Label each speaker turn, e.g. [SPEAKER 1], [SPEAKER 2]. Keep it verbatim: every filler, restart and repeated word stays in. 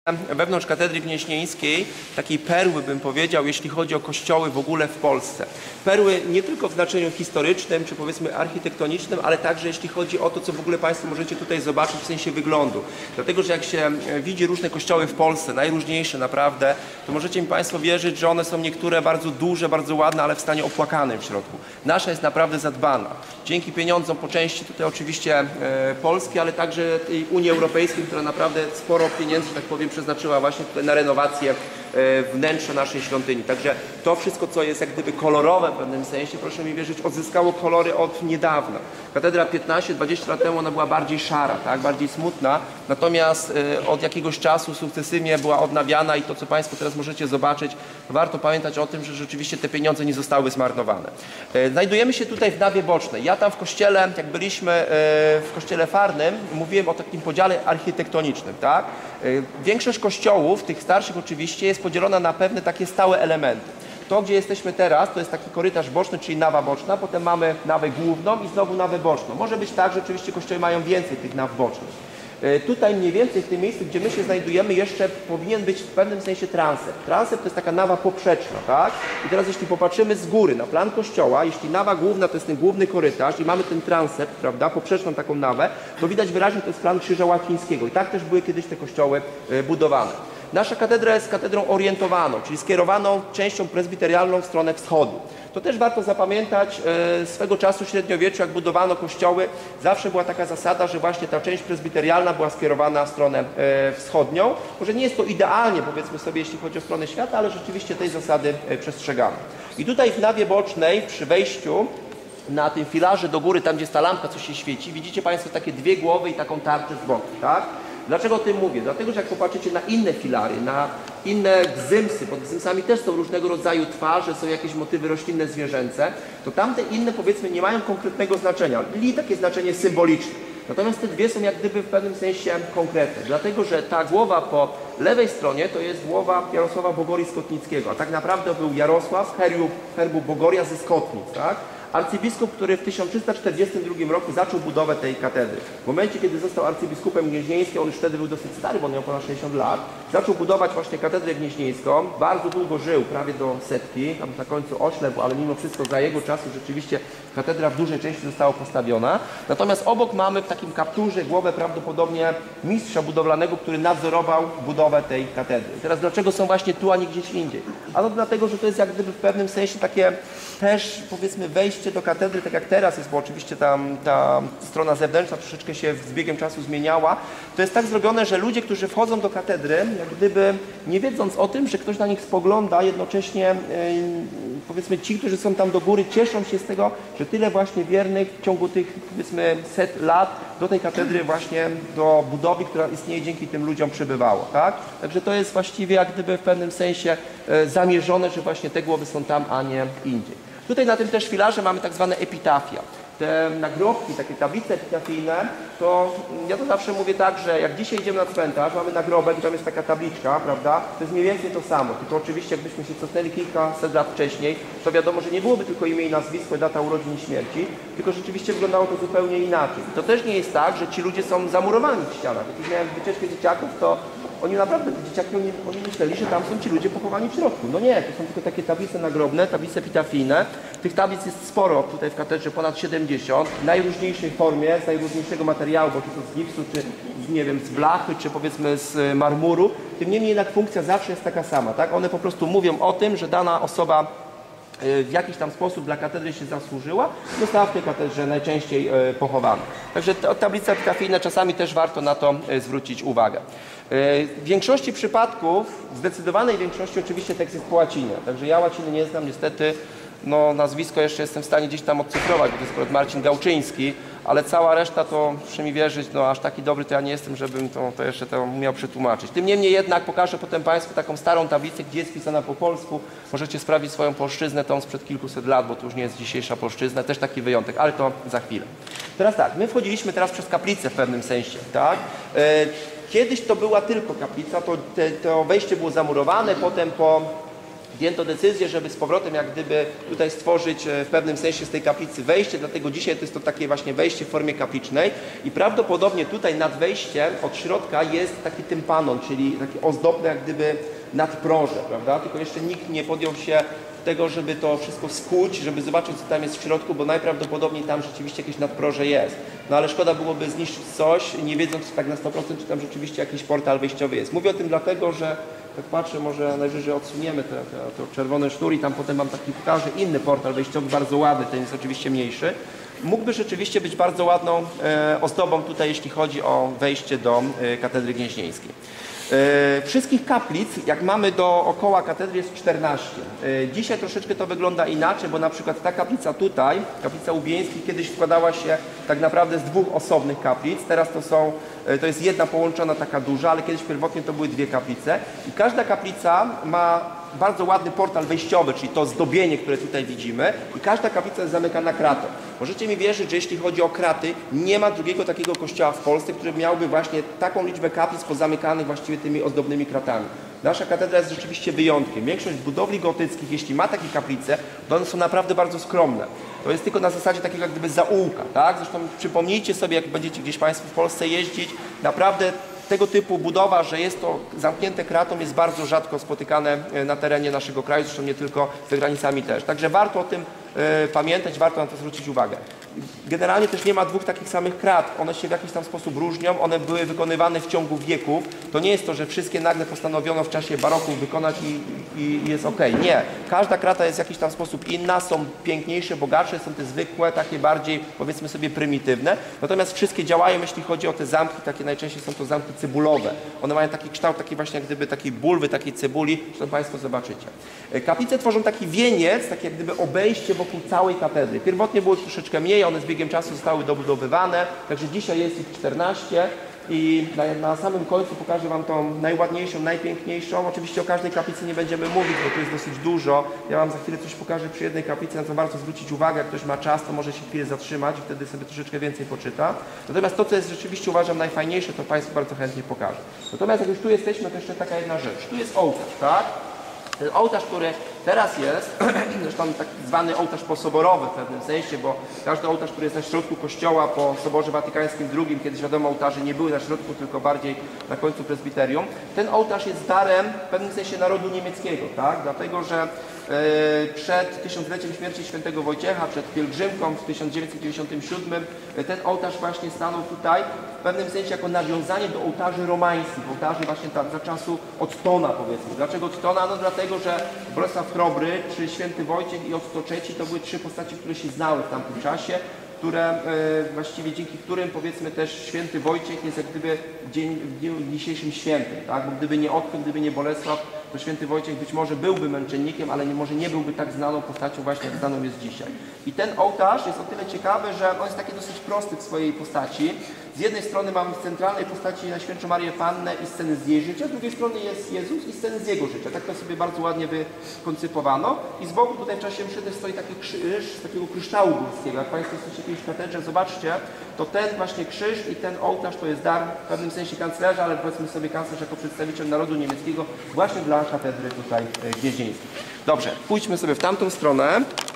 [SPEAKER 1] Wewnątrz katedry gnieźnieńskiej takiej perły, bym powiedział, jeśli chodzi o kościoły w ogóle w Polsce. Perły nie tylko w znaczeniu historycznym, czy powiedzmy architektonicznym, ale także jeśli chodzi o to, co w ogóle Państwo możecie tutaj zobaczyć w sensie wyglądu. Dlatego, że jak się widzi różne kościoły w Polsce, najróżniejsze naprawdę, to możecie mi Państwo wierzyć, że one są niektóre bardzo duże, bardzo ładne, ale w stanie opłakanym w środku. Nasza jest naprawdę zadbana. Dzięki pieniądzom po części tutaj oczywiście e, Polski, ale także tej Unii Europejskiej, która naprawdę sporo pieniędzy, że tak powiem, przeznaczyła właśnie tutaj na renowację wnętrza naszej świątyni. Także to wszystko, co jest jak gdyby kolorowe w pewnym sensie, proszę mi wierzyć, odzyskało kolory od niedawna. Katedra piętnaście dwadzieścia lat temu ona była bardziej szara, tak, bardziej smutna, natomiast y, od jakiegoś czasu sukcesywnie była odnawiana i to, co Państwo teraz możecie zobaczyć, warto pamiętać o tym, że rzeczywiście te pieniądze nie zostały zmarnowane. Y, znajdujemy się tutaj w nawie bocznej. Ja tam w kościele, jak byliśmy y, w kościele Farnym, mówiłem o takim podziale architektonicznym, tak? Y, większość kościołów, tych starszych oczywiście, jest podzielona na pewne takie stałe elementy. To, gdzie jesteśmy teraz, to jest taki korytarz boczny, czyli nawa boczna, potem mamy nawę główną i znowu nawę boczną. Może być tak, że oczywiście kościoły mają więcej tych naw bocznych. Tutaj mniej więcej w tym miejscu, gdzie my się znajdujemy, jeszcze powinien być w pewnym sensie transept. Transept to jest taka nawa poprzeczna, tak? I teraz jeśli popatrzymy z góry na plan kościoła, jeśli nawa główna to jest ten główny korytarz i mamy ten transept, prawda, poprzeczną taką nawę, to widać wyraźnie, to jest plan Krzyża Łacińskiego. I tak też były kiedyś te kościoły budowane. Nasza katedra jest katedrą orientowaną, czyli skierowaną częścią prezbiterialną w stronę wschodu. To też warto zapamiętać, e, swego czasu w średniowieczu, jak budowano kościoły, zawsze była taka zasada, że właśnie ta część prezbiterialna była skierowana w stronę e, wschodnią. Może nie jest to idealnie, powiedzmy sobie, jeśli chodzi o stronę świata, ale rzeczywiście tej zasady e, przestrzegamy. I tutaj w nawie bocznej, przy wejściu na tym filarze do góry, tam gdzie jest ta lampka, co się świeci, widzicie Państwo takie dwie głowy i taką tarczę z boku, tak? Dlaczego o tym mówię? Dlatego, że jak popatrzycie na inne filary, na inne gzymsy, pod gzymsami też są różnego rodzaju twarze, są jakieś motywy roślinne, zwierzęce, to tamte inne, powiedzmy, nie mają konkretnego znaczenia, mieli takie znaczenie symboliczne. Natomiast te dwie są jak gdyby w pewnym sensie konkretne, dlatego, że ta głowa po lewej stronie to jest głowa Jarosława Bogorii Skotnickiego, a tak naprawdę był Jarosław herbu, herbu Bogoria ze Skotnic, tak? Arcybiskup, który w tysiąc trzysta czterdziestym drugim roku zaczął budowę tej katedry. W momencie, kiedy został arcybiskupem gnieźnieńskim, on już wtedy był dosyć stary, bo on miał ponad sześćdziesiąt lat, zaczął budować właśnie katedrę gnieźnieńską. Bardzo długo żył, prawie do setki, tam na końcu oślepł, ale mimo wszystko za jego czasu rzeczywiście katedra w dużej części została postawiona. Natomiast obok mamy w takim kapturze głowę prawdopodobnie mistrza budowlanego, który nadzorował budowę tej katedry. Teraz dlaczego są właśnie tu, a nie gdzieś indziej? Ano dlatego, że to jest jak gdyby w pewnym sensie takie też, powiedzmy, wejście do katedry, tak jak teraz jest, bo oczywiście tam ta strona zewnętrzna troszeczkę się z biegiem czasu zmieniała. To jest tak zrobione, że ludzie, którzy wchodzą do katedry, jak gdyby nie wiedząc o tym, że ktoś na nich spogląda, jednocześnie yy, powiedzmy ci, którzy są tam do góry, cieszą się z tego, że tyle właśnie wiernych w ciągu tych, powiedzmy, set lat do tej katedry właśnie, do budowy, która istnieje, dzięki tym ludziom przybywało, tak? Także to jest właściwie jak gdyby w pewnym sensie yy, zamierzone, że właśnie te głowy są tam, a nie indziej. Tutaj na tym też filarze mamy tak zwane epitafia. Te nagrobki, takie tablice epitafijne, to ja to zawsze mówię tak, że jak dzisiaj idziemy na cmentarz, mamy nagrobek i tam jest taka tabliczka, prawda? To jest mniej więcej to samo, tylko oczywiście jakbyśmy się cofnęli kilkaset lat wcześniej, to wiadomo, że nie byłoby tylko imię i nazwisko, data urodzin i śmierci, tylko rzeczywiście wyglądało to zupełnie inaczej. I to też nie jest tak, że ci ludzie są zamurowani w ścianach. Jak miałem wycieczkę dzieciaków, to oni naprawdę, te dzieciaki, oni, oni myśleli, że tam są ci ludzie pochowani w środku. No nie, to są tylko takie tablice nagrobne, tablice epitafijne. Tych tablic jest sporo tutaj w katedrze, ponad siedemdziesiąt, w najróżniejszej formie, z najróżniejszego materiału, bo czy to z gipsu, czy nie wiem, z blachy, czy powiedzmy z marmuru. Tym niemniej jednak funkcja zawsze jest taka sama, tak? One po prostu mówią o tym, że dana osoba w jakiś tam sposób dla katedry się zasłużyła, została w tej katedrze najczęściej pochowana. Także te tablice epitafijne czasami też warto na to zwrócić uwagę. W większości przypadków, w zdecydowanej większości oczywiście tekst jest po łacinie, także ja łaciny nie znam niestety, no nazwisko jeszcze jestem w stanie gdzieś tam odcyfrować, bo to jest akurat Marcin Gałczyński, ale cała reszta to, proszę mi wierzyć, no aż taki dobry to ja nie jestem, żebym to, to jeszcze to umiał przetłumaczyć. Tym niemniej jednak pokażę potem Państwu taką starą tablicę, gdzie jest pisana po polsku. Możecie sprawdzić swoją polszczyznę, tą sprzed kilkuset lat, bo to już nie jest dzisiejsza polszczyzna, też taki wyjątek, ale to za chwilę. Teraz tak, my wchodziliśmy teraz przez kaplicę w pewnym sensie, tak? Kiedyś to była tylko kaplica, to, te, to wejście było zamurowane, potem po podjęto decyzję, żeby z powrotem jak gdyby tutaj stworzyć w pewnym sensie z tej kaplicy wejście, dlatego dzisiaj to jest to takie właśnie wejście w formie kaplicznej i prawdopodobnie tutaj nad wejściem od środka jest taki tympanon, czyli takie ozdobne jak gdyby nadproże, prawda? Tylko jeszcze nikt nie podjął się tego, żeby to wszystko skuć, żeby zobaczyć, co tam jest w środku, bo najprawdopodobniej tam rzeczywiście jakieś nadproże jest. No ale szkoda byłoby zniszczyć coś, nie wiedząc tak na sto procent, czy tam rzeczywiście jakiś portal wejściowy jest. Mówię o tym dlatego, że tak patrzę, może najwyżej odsuniemy te, te, to czerwone sznur i tam potem wam taki pokażę inny portal wejściowy, bardzo ładny, ten jest oczywiście mniejszy. Mógłby rzeczywiście być bardzo ładną e, ozdobą tutaj, jeśli chodzi o wejście do e, katedry gnieźnieńskiej. E, wszystkich kaplic, jak mamy dookoła katedry, jest czternaście. E, dzisiaj troszeczkę to wygląda inaczej, bo na przykład ta kaplica tutaj, kaplica Łubieńskiej, kiedyś składała się tak naprawdę z dwóch osobnych kaplic. Teraz to są, e, to jest jedna połączona taka duża, ale kiedyś pierwotnie to były dwie kaplice. I każda kaplica ma bardzo ładny portal wejściowy, czyli to zdobienie, które tutaj widzimy i każda kaplica jest zamykana kratą. Możecie mi wierzyć, że jeśli chodzi o kraty, nie ma drugiego takiego kościoła w Polsce, który miałby właśnie taką liczbę kaplic pozamykanych właściwie tymi ozdobnymi kratami. Nasza katedra jest rzeczywiście wyjątkiem. Większość budowli gotyckich, jeśli ma takie kaplice, to one są naprawdę bardzo skromne. To jest tylko na zasadzie takiego jak gdyby zaułka, tak? Zresztą przypomnijcie sobie, jak będziecie gdzieś Państwo w Polsce jeździć, naprawdę tego typu budowa, że jest to zamknięte kratą, jest bardzo rzadko spotykane na terenie naszego kraju, zresztą nie tylko za granicami też. Także warto o tym e, pamiętać, warto na to zwrócić uwagę. Generalnie też nie ma dwóch takich samych krat, one się w jakiś tam sposób różnią, one były wykonywane w ciągu wieków. To nie jest to, że wszystkie nagle postanowiono w czasie baroku wykonać i, i, i jest ok. Nie. Każda krata jest w jakiś tam sposób inna, są piękniejsze, bogatsze, są te zwykłe, takie bardziej powiedzmy sobie prymitywne. Natomiast wszystkie działają, jeśli chodzi o te zamki, takie najczęściej są to zamki cebulowe. One mają taki kształt, taki właśnie jak gdyby takiej bulwy, takiej cebuli, zresztą Państwo zobaczycie. Kaplice tworzą taki wieniec, takie jak gdyby obejście wokół całej katedry. Pierwotnie było troszeczkę mniej, one z biegiem czasu zostały dobudowywane, także dzisiaj jest ich czternaście i na, na samym końcu pokażę Wam tą najładniejszą, najpiękniejszą. Oczywiście o każdej kaplicy nie będziemy mówić, bo tu jest dosyć dużo. Ja Wam za chwilę coś pokażę przy jednej kaplicy, na co warto zwrócić uwagę. Jak ktoś ma czas, to może się chwilę zatrzymać i wtedy sobie troszeczkę więcej poczyta. Natomiast to, co jest rzeczywiście uważam najfajniejsze, to Państwu bardzo chętnie pokażę. Natomiast jak już tu jesteśmy, to jeszcze taka jedna rzecz. Tu jest ołtarz, tak? Ten ołtarz, który teraz jest, zresztą tak zwany ołtarz posoborowy w pewnym sensie, bo każdy ołtarz, który jest na środku kościoła po Soborze Watykańskim drugim, kiedyś wiadomo ołtarze nie były na środku, tylko bardziej na końcu prezbiterium. Ten ołtarz jest darem w pewnym sensie narodu niemieckiego, tak? Dlatego, że e, przed tysiącleciem śmierci świętego Wojciecha, przed pielgrzymką w tysiąc dziewięćset dziewięćdziesiątym siódmym e, ten ołtarz właśnie stanął tutaj w pewnym sensie jako nawiązanie do ołtarzy romańskich, ołtarzy właśnie tam za czasu Ottona powiedzmy. Dlaczego Ottona? No dlatego, że Bolesław Chrobry, czy święty Wojciech i Otto trzeci to były trzy postaci, które się znały w tamtym czasie, które e, właściwie dzięki którym powiedzmy też święty Wojciech jest jak gdyby w, dzień, w dniu dzisiejszym świętym, tak? Bo gdyby nie Otto, gdyby nie Bolesław, to święty Wojciech być może byłby męczennikiem, ale nie, może nie byłby tak znaną postacią właśnie jak znaną jest dzisiaj. I ten ołtarz jest o tyle ciekawy, że on jest taki dosyć prosty w swojej postaci. Z jednej strony mamy w centralnej postaci Najświętszą Marię Pannę i sceny z jej życia, z drugiej strony jest Jezus i sceny z Jego życia. Tak to sobie bardzo ładnie wykoncypowano. I z boku tutaj w czasie mszy też stoi taki krzyż z takiego kryształu górskiego. Jak Państwo jesteście kiedyś w katedrze, zobaczcie, to ten właśnie krzyż i ten ołtarz to jest dar w pewnym sensie kanclerza, ale powiedzmy sobie kanclerz jako przedstawiciel narodu niemieckiego właśnie dla katedry tutaj gnieźnieńskiej. Dobrze, pójdźmy sobie w tamtą stronę.